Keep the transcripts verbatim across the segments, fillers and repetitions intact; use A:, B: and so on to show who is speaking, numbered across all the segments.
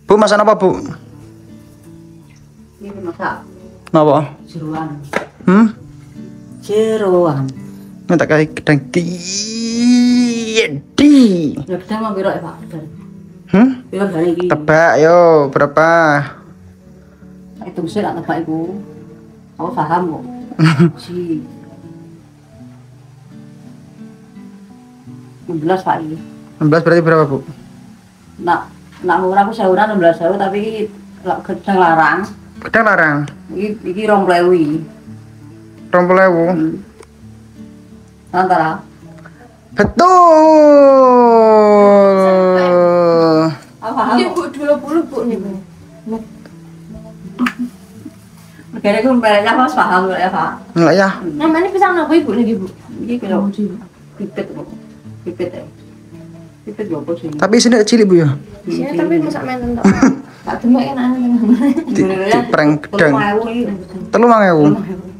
A: Bu, masak apa, Bu?
B: Ini masak
A: Napa?
B: jeroan.
A: Hmm?
B: Jeroan.
A: Minta kayak gedang gede.
B: Ya gedang mau piro ya, Pak?
A: Hmm?
B: Piro gane iki?
A: Tebak yo, berapa?
B: Itu sih tak tebak iku. Aku paham kok. Si enam belas Pak iki.
A: enam belas berarti berapa, Bu?
B: Nak nak murah aku sewuran enam belas sewu tapi iki lak gedang larang.
A: Gedang larang.
B: Iki iki dua puluh ribu iki.
A: dua puluh ribu.
B: Hmm. Antara
A: Betul.
B: apa
C: Ini
B: hal?
C: Bu dua puluh Bu nih Bu.
B: Kira aku mereka pas paham ya Pak.
A: Enggak ya?
C: Namanya pisang apa Ibu lagi Bu?
B: Ini kalau pipet kok. Pipet ya. Pipet apa sih?
A: Tapi sini cilik, Bu ya.
C: Iya tapi masak menten tok. Tak demek kan ana.
A: Di, di prank gedang. Telu mang ewu.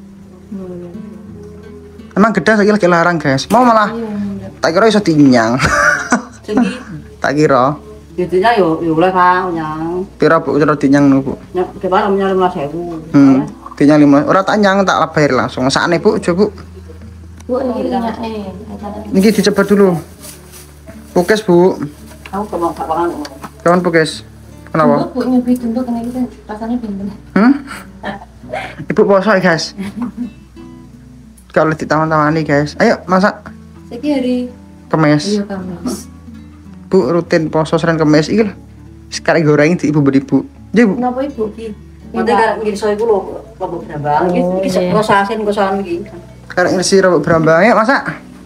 A: Emang gedang saiki lagi larang, guys. Mau malah tak kira iso dinyang.
B: Segi
A: Tak kira.
B: biasanya yo yo boleh Pak nyang.
A: Pira, Bu, cara dinyang niku, Bu?
B: Nyang kepala menyang lima ribu.
A: Hmm. Dinyang lima. Ora tak nyang, tak bayar langsung. Sakne, Bu, coba, Bu.
C: Bu ini minyaknya.
A: Niki dicebat dulu. Pukes, Bu.
B: Aku kemau tak pangan.
A: Kawan pukes. Kenapa?
C: Bu nyobi tentu kena kita rasanya pinter.
A: Hmm? Ibu poso ya, guys. Kalau ditaman-taman nih, guys. Ayo masak
C: Seki hari
A: kemes.
C: iya Kamis.
A: Bu rutin poso Senin Kemis iki lho. Sekarang goreng di ibu beri, Bu. Ya, Bu.
C: Kenapa Ibu?
B: Nanti kan ngiri soal iku lho lombok berambang. Iki iki
C: iya.
B: prosesin kosan iki.
A: Sekarang ngisi robot berambang. Ayo masak.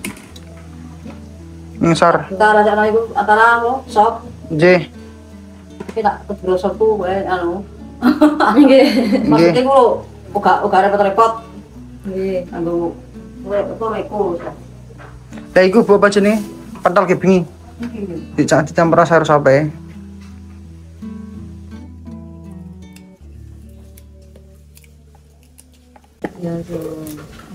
A: Ngesor.
B: Antara anak iku antara apa? Sop.
A: J.
B: Iki tak kebrosok ku wae anu.
C: Nggih.
B: Maksudnya ku lho uga uga repot-repot.
C: Nggih.
B: Anggo kowe apa iku.
A: Ya iku Bu apa jenenge? Pentol ke bengi. Dicak dicampur sayur sope.
C: Ya dong.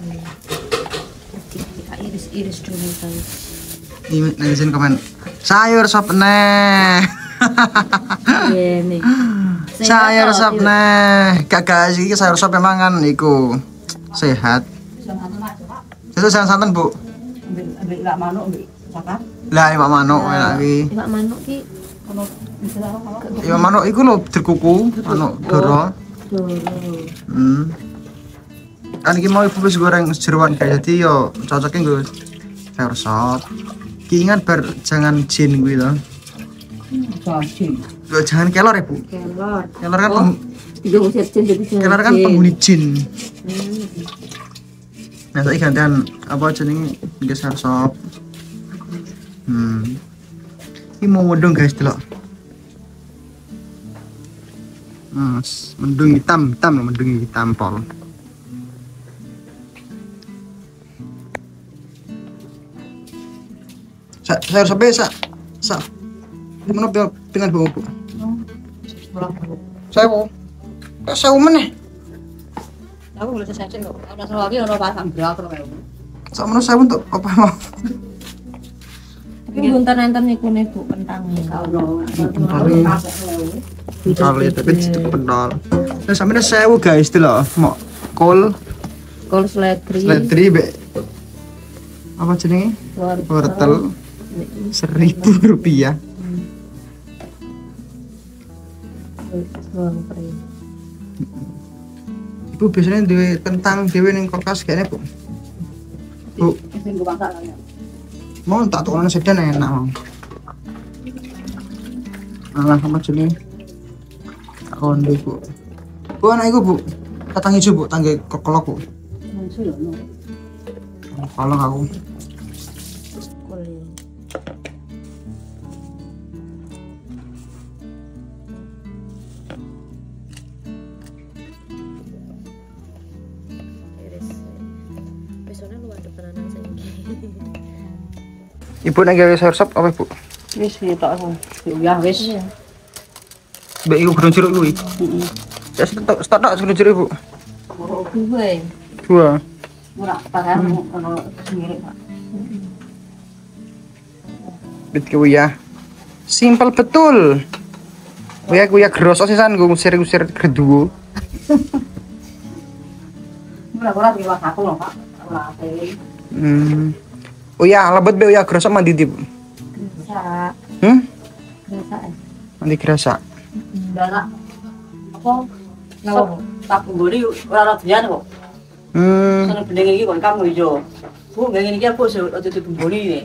C: Kita iris-iris dulu guys.
A: Ini netizen komen. Sayur sop neh.
C: Iya nih.
A: Sayur sop neh. Gak guys, iki sayur sop memang kan iku sehat. Itu sayur santan, Bu.
B: Ambil ambil lak manuk ambil sapa?
A: Lah iwak manuk enak iki.
C: Iwak manuk ki
B: Ono bisa apa?
A: Iwak manuk iku lho dirkuku, manuk doro.
C: dulu.
A: Hmm. Kan iki mau ibu wis goreng jeroan guys. Jadi yo cocoknya nggo sayur sop. Ki ingat bar jangan jin kuwi to.
B: Jadi.
A: Yo jangan kelor ya, Bu.
C: Kelor.
A: Kelor kan peng-
C: Tiga usia jin jadi
A: kelor kan penghuni jin.
C: Hmm.
A: Nah, saya gantian apa jenenge nggo sayur sop. Hmm. Ini mau mendung guys delok. Mas, mendung hitam, hitam loh, mendung hitam pol. Sa, sayur sop sa, sa. Gimana dengan bau, Bu? Saya mau. Kok saya meneh?
B: Aku boleh selesai kok. Ada satu lagi ono pasang berapa kok.
A: Sama saya untuk apa mau?
C: Tapi buntar nonton niku nih Bu kentang.
B: Ono.
A: Kali tapi itu pendol. Nah, sampe sewu guys itu loh, mau kol,
C: Kol seledri.
A: seledri be apa jenenge? Wortel seribu rupiah.
C: Bawang pring.
A: Ibu biasanya duwe kentang dewe ning kulkas kayaknya, Bu. Bu,
B: Sing go masak kan.
A: mau tak tukono sedan enak mau. Alah apa jenenge? Konde, Bu. Bu anak iku, Bu. Kacang hijau, Bu, tangge kekolok, Bu.
B: Langsung yo.
A: Kolok aku.
C: Kol. Iris. Besoknya lu ada tenanan saiki.
A: Ibu nek gawe sayur sop apa, Bu?
B: Wis nyetok aku. Ya wis.
C: Iya.
A: Mbak iku gedung jeruk kuwi.
B: Heeh.
A: Ya stok stok tok gedung jeruk, Bu.
C: Gue.
A: Dua.
B: Murah padahal ono sendiri, Pak.
A: Bet kuwi ya. Simpel betul. Kuya kuya grosok sisan gue ngusir-ngusir keduo.
B: Mula-mula di aku loh, Pak. Ora ate.
A: Hmm. Uya lebet be uya grosok mandi di.
B: Bisa.
A: Hmm?
B: Bisa.
A: Mandi grosok.
B: Dana. Apa? Ngawo. Tak nggoli ora biyen kok.
A: Hmm.
B: Sono bening iki kon kamu ijo. Bu, ngene iki aku sing ojo ditumboli ne.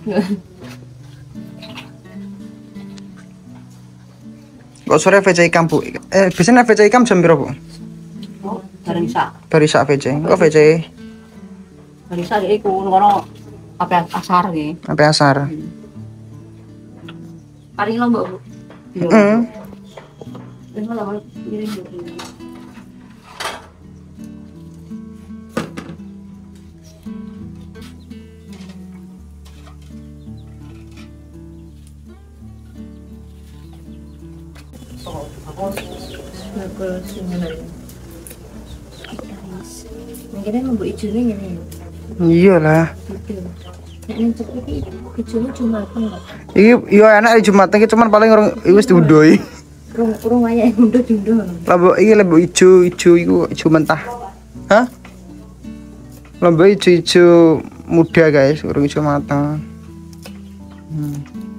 A: Kok sore V C ikam bu? Eh biasanya V C ikam jam berapa bu?
B: Oh, bareng sak.
A: Barisa V C. Kok V C?
B: Bareng sak iku ngono apa asar iki.
A: Sampai asar.
B: Paling lombok, Bu. Iya.
A: Heeh.
B: Wis malah malah ngirim iki.
C: Bakul sungai. Mungkin mau buat ijone ngene ya.
A: Iyalah.
C: Gitu. Nek ning cek iki ijone cuma apa enggak?
A: Iki yo enak di Jumat iki cuman paling orang wis diudoi.
C: Urung urung wayahe mundur-mundur.
A: Lombok iki lombok ijo ijo iku ijo mentah. Hah? Lombok ijo ijo muda guys, urung ijo matang. Hmm.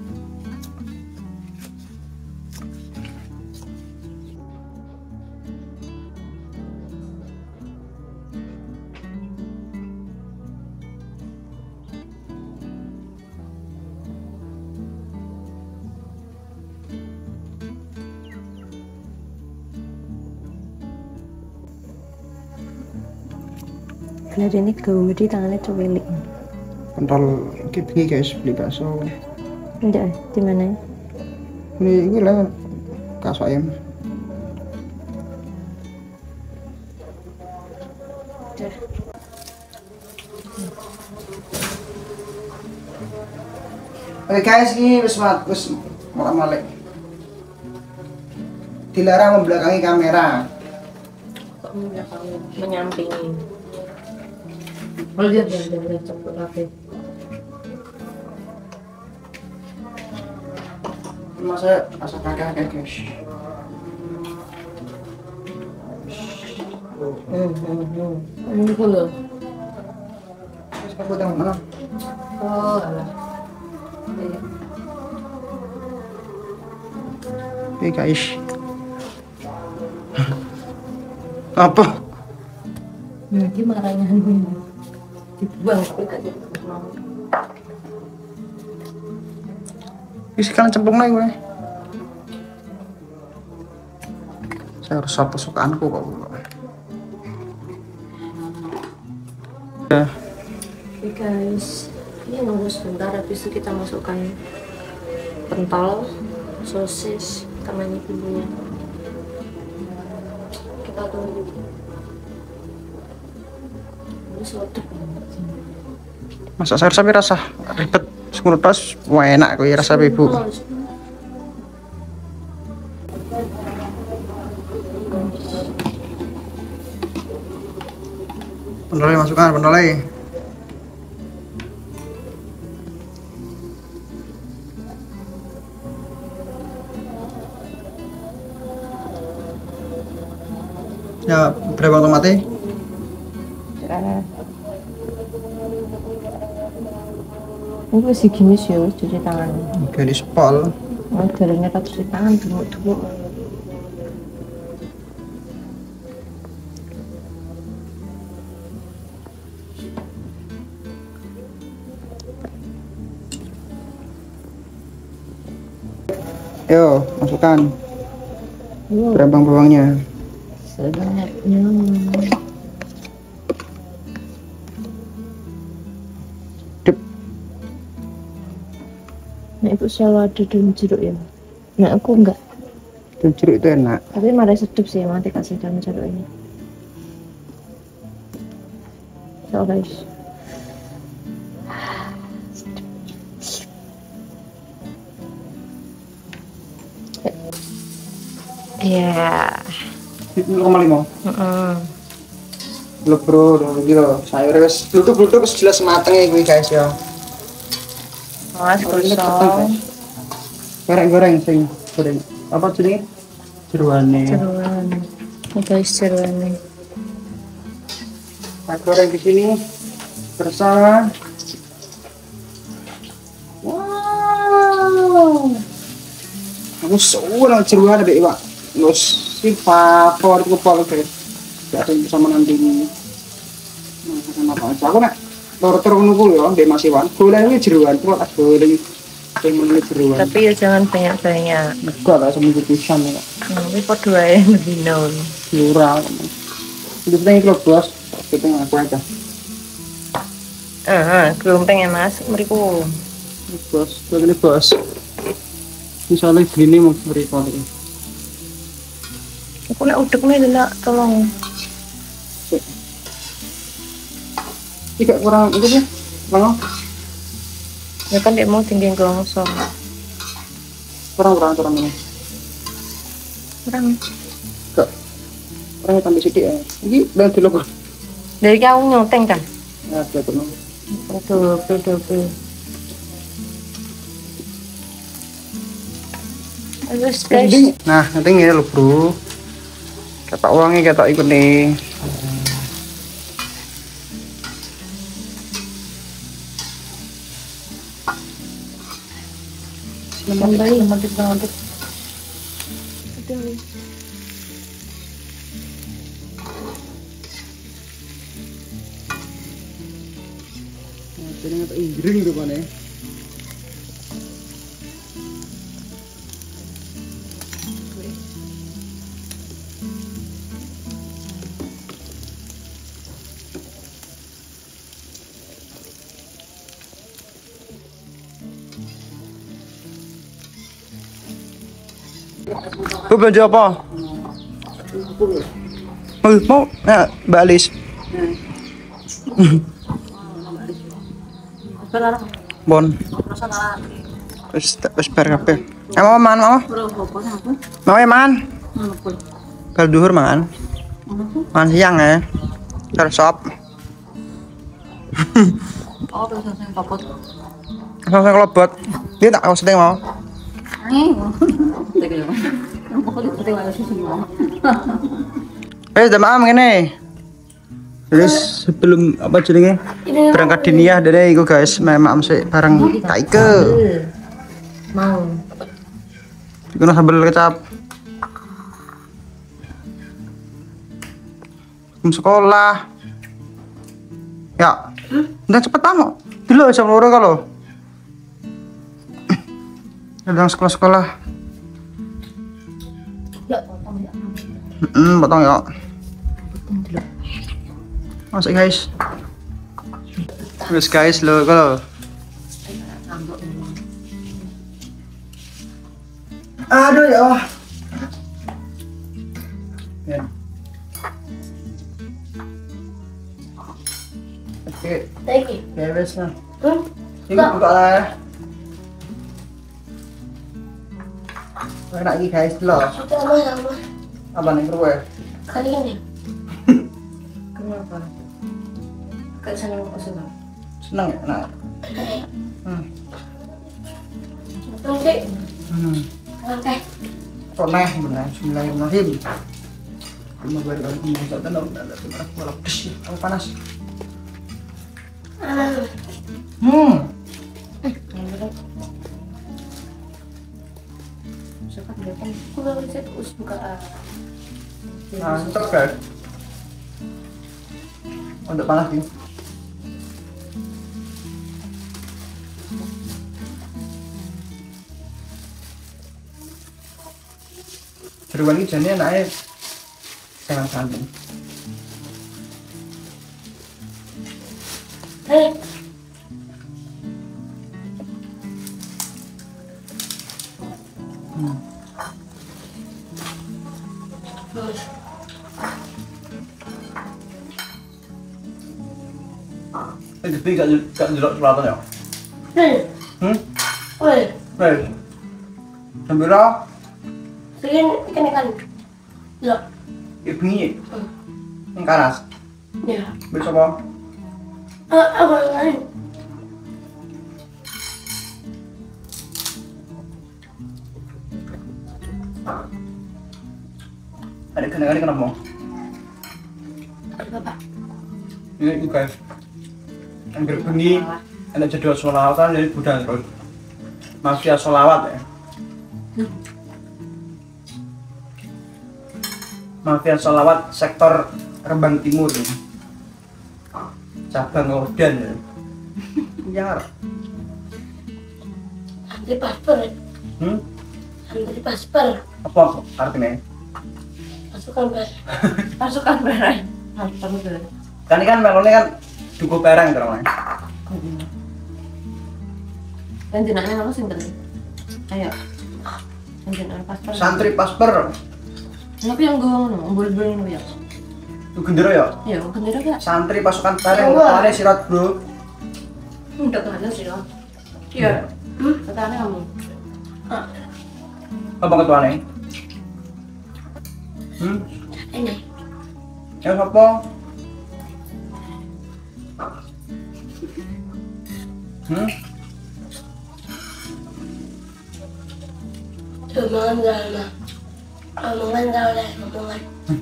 C: Karena ini gawe di tangannya cuwelik.
A: Pentol iki bengi guys beli bakso.
C: Enggak, di mana?
A: Ini iki lah kaso ayam. Oke guys, ini wis mat wis molak-malik. Dilarang membelakangi kamera.
C: Kok menyampingi? Oh lihat lihat lihat cepet rapi.
A: Masa masa kakak guys.
C: Hmm hmm hmm. Ini dulu.
A: Terus aku tengok mana?
C: Oh alah. Iya.
A: Oke guys. Apa?
C: Nanti marahnya dibuang tapi gak jadi.
A: Isi kalian cemplung lagi gue. Saya harus sop kesukaanku kok. Ya.
C: Oke guys, ini nunggu sebentar habis itu kita masukkan pentol, sosis, temannya bumbunya. Kita tunggu. Ini sedap banget.
A: Masak sayur sapi rasa ribet, sepuluh tos, wah enak kok ya rasa ibu. Pendolai masukkan, pendolai. Ya, berapa tomatnya?
C: Ini masih gini sih, cuci tangan.
A: Oke, di spol.
C: Oh, jarinya tak cuci tangan dulu-dulu.
A: Yo, masukkan
C: Wow,
A: berambang-bawangnya.
C: sebanyaknya.
A: Dep.
C: Nah, itu selalu ada daun jeruk ya. Nah, aku enggak.
A: Daun jeruk itu enak.
C: Tapi malah sedap sih, emang dikasih daun jeruk ini. So guys. Iya.
A: nol koma lima.
C: Heeh.
A: Lho bro, lho iki lho. Sayur wis blutuk-blutuk wis jelas mateng ya kuwi guys ya.
C: Mas
A: Oh, ini
C: gosong.
A: mateng, guys. Goreng-goreng sing goreng. apa jenenge? Jeruane.
C: Jeruan. Ini guys jeruannya.
A: Tak goreng di sini bersama. Wow. Aku seorang jeruan deh, Pak. Ngus si favorit kepala guys. Gak ada yang bisa menandingi. Nah, apa aja aku nak lor-lor ngono ya, Mbak Mas Iwan. Golek jeruan, kok tak golek pengen jeruan.
C: Tapi ya jangan banyak-banyak.
A: Enggak lah seminggu pisan ya.
C: Ini podo ae dino.
A: Murah. Itu penting kalau bos, kita ngaku aja.
C: Heeh, gelompeng ya Mas, mriku.
A: Bos, begini bos. Misalnya gini mau beri kali.
C: Aku nek udekne delok tolong.
A: Tidak kurang itu sih, kurang
C: Ya kan dia mau tinggi gongso.
A: kurang kurang kurang ini.
C: Kurang.
A: Enggak, kurang tambah sedikit ya. Ini udah dulu kok.
C: Dari kau nyoteng kan?
A: Ya sudah penuh.
C: Aduh, aduh, aduh. Terus guys,
A: Nah, nanti ini loh bro. Kata uangnya kata ikut nih.
C: lemon bayi, lemon tit lemon tit.
A: Jadi kata Inggris gitu kan ya. Gue belanja apa? Oh, mau? Nah, Mbak Alis. Bon. Wis wis bar kabeh. Eh mau man mau? Mau ya man? Bal duhur man. Man siang ya. Terus sop.
B: Oh, terus saya popot.
A: Langsung kelobot. Dia tak kau sedang mau. Eh, udah maam gini. Terus sebelum apa jenenge berangkat diniyah dari iku guys, memang sih bareng Taike.
C: Mau.
A: Iku sambel kecap. Jam sekolah. Ya. Udah cepet tamu. Dulu jam loro kalau. Sedang sekolah-sekolah.
C: Ya, potong ya.
A: Hmm, potong ya. Masuk guys. Terus guys lo kalau. Aduh ya Allah. Ya. Oke.
C: Lagi.
A: Ya wes nah.
C: Hmm?
A: Ini buka lah ya. Enak lagi guys lo.
C: Sudah lama lama.
A: Apa nih bro ya?
C: Kali ini. Kenapa? Gak seneng kok seneng.
A: Seneng ya? Nah. Hmm.
C: Oke.
A: Hmm.
C: Oke.
A: Kok neh bener. Bismillahirrahmanirrahim. Cuma baru kali ini bisa tenang. Ada tempat bola pedes. Aku panas. Hmm.
C: Sekat dia kan. Aku udah bisa terus buka.
A: Mantap guys. Untuk panas nih. Jeruan ini jadinya naik jangan sandung.
C: Hei.
A: Hmm. Eh, tapi gak gak jeruk selatan ya?
C: Hei.
A: Hmm?
C: Oi.
A: Baik. Sambil lah.
C: Segini ikan ikan. Ya.
A: Ibu ini. Yang karas.
C: Ya.
A: Bisa apa?
C: Ah, apa lain?
A: Ada kena-kena kenapa?
C: Bapak.
A: Ini guys. Angger bengi ana jadwal sholawatan jadi budal terus. Mafia sholawat ya. Mafia sholawat sektor Rembang Timur. Cabang Odan ya. Iya.
C: Antri paspor.
A: Hmm?
C: Antri paspor.
A: Apa artinya?
C: Pasukan ber.
B: Pasukan barang. Pasukan barang.
A: Kan ini kan melone kan duku perang terus.
B: Yang jenenge apa sinten? Ayo. Yang jenenge paspor.
A: Santri Pasper.
B: Tapi yang gue ngono, umbul-umbul ngono ya.
A: Itu gendera ya?
B: Ya, gendera gak?
A: Santri pasukan perang ketane sirat, Bro.
B: Udah kemana sih lo? Iya. Hmm? Ketane kamu.
A: Apa ketuane? Hmm?
C: Ini.
A: Ya apa? Hmm?
C: Omongan gak ada. Omongan gak oleh omongan.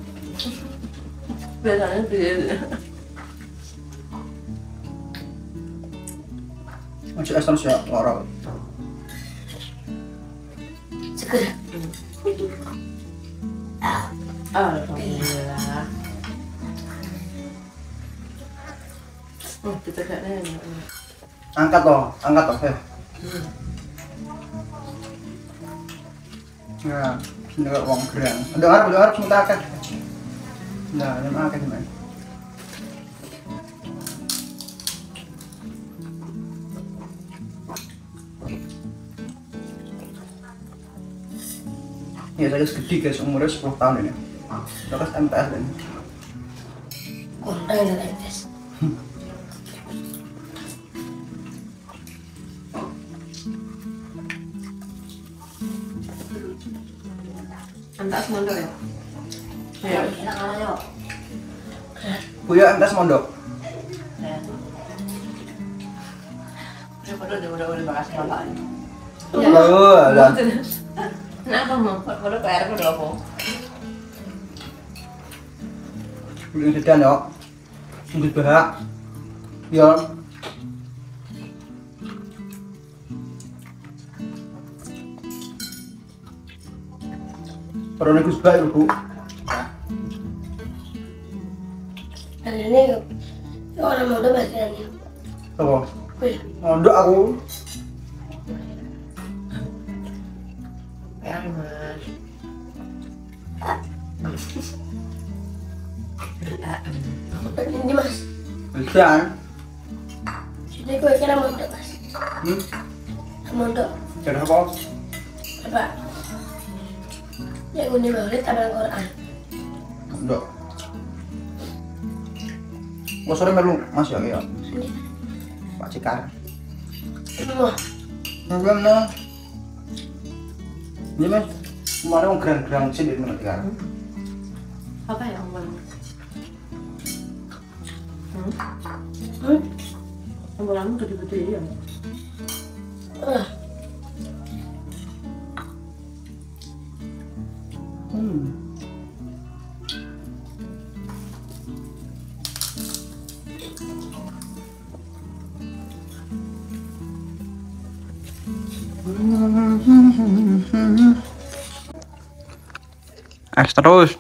B: Biasanya dia.
A: Masih es terus ya, lorok.
C: Segera.
B: Alhamdulillah. Oh, kita gak nanya.
A: Angkat toh, angkat toh, eh. Nah, sini gak uang gerang. Udah harap, udah harap semuanya akan. Nah, ini mah akan gimana? Ya, saya segede guys, umurnya sepuluh tahun ini. Terus M T S ini.
C: Kurang dari tes.
B: Antas mondok ya? Ya, kita kalah yuk.
A: Buya M T S mondok.
B: Ya. Udah udah udah udah makasih bapak.
A: Oh, alah.
B: Kenapa mau? Kalau P R udah apa?
A: Belum sedan ya. Sungguh bahak. Ya. Perone Gus Bak Bu.
C: Dan ini orang muda bahasa ini.
A: Apa?
C: Wih,
A: Mondok aku.
B: P R mas.
C: ini mas.
A: Sedan.
C: Sini gue kira muda mas.
A: Hmm?
C: Muda.
A: Jadi apa?
C: Apa? Yang ini maulid apa Al-Quran?
A: Mondok. Gua sore melu Mas ya ya. Pak Cikar.
C: Semua.
A: Belum nah. Ini Mas. Kemarin mau gerang-gerang sini di mana kan?
B: Apa ya om? Hmm?
C: Hmm?
B: Ombolanmu gede-gede ya?
C: Ah,
A: Hmm. Es terus.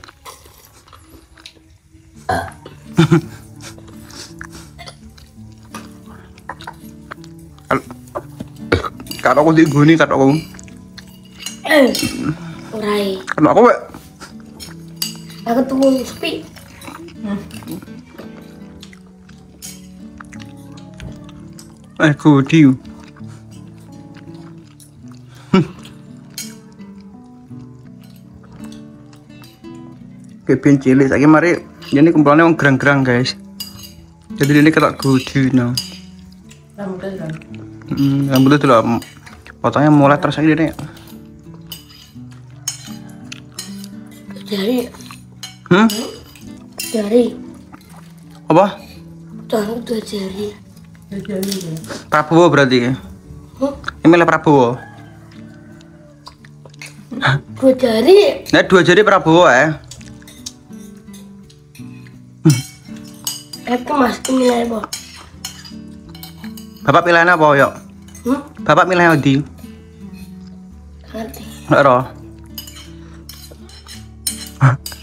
A: Kalau aku diguni kata aku.
C: eh, urai.
A: Kalau aku, Pak.
C: Aku tunggu sepi.
A: Eh, gudi. Kepin cilik saiki mari ini kumpulannya wong gerang-gerang, guys. Jadi ini ketok gudi no.
B: Rambutnya kan?
A: Hmm, rambutnya tuh lah potongnya mulai terus lagi deh.
C: Jari,
A: Hmm?
C: jari.
A: Apa?
C: Tahu dua jari.
B: Jadi ya.
A: Prabowo berarti.
C: Hmm?
A: Ini milih Prabowo.
C: Dua jari.
A: Nah, dua jari Prabowo ya.
C: Aku mas, ini lah bu.
A: Bapak pilihan apa yuk?
C: Hmm?
A: Bapak milih Audi?
C: Ngerti.
A: Nggak roh.